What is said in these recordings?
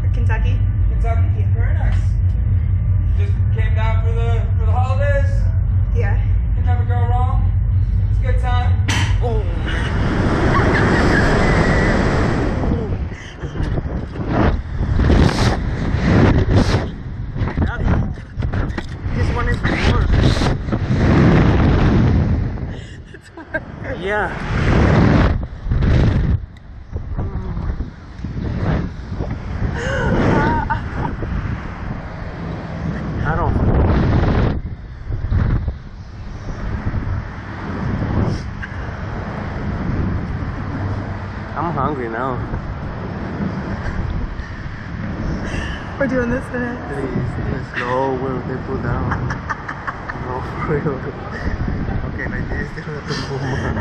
Kentucky. Kentucky. Very nice. Just came down for the holidays. Yeah. Can never go wrong. It's a good time. Oh. This one is worse. It's worse. Yeah. I don't. I'm hungry now. We're doing this minute. Please, slow when they put down. No, for real. Okay, like this, they have to move more.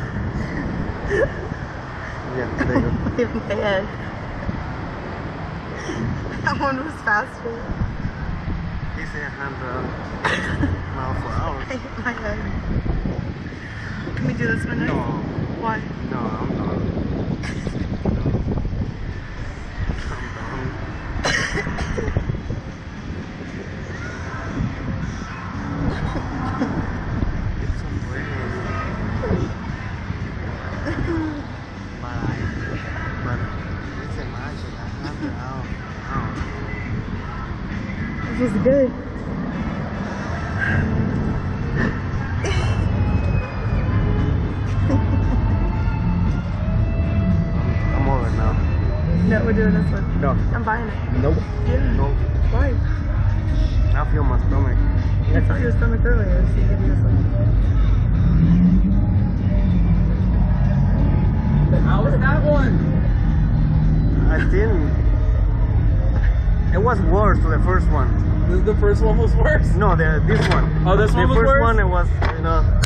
Yeah, there you go. Leave my head. That one was faster. He said 100 miles per hour. I hit my head. Can we do this one next? No. Why? No, I'm done. It's so pretty. But it's imagine 100 hours. It feels good. I'm over it now. No, we're doing this one. No. I'm buying it. Nope. Yeah. Nope. Why? I feel my stomach. I saw your stomach earlier, so you can do this one. How was that one? I didn't. It was worse to the first one. The first one was worse? No, this one. Oh, this one was The first worse? one, it was, you know.